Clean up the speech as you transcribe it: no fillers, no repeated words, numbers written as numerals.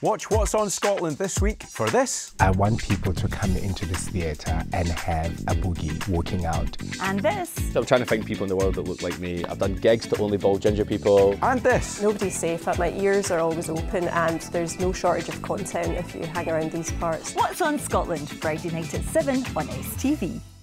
Watch What's on Scotland this week for this. I want people to come into this theatre and have a boogie walking out. And this. I'm trying to find people in the world that look like me. I've done gigs to only bald ginger people. And this. Nobody's safe. My ears are always open and there's no shortage of content if you hang around these parts. What's on Scotland, Friday night at 7 on STV.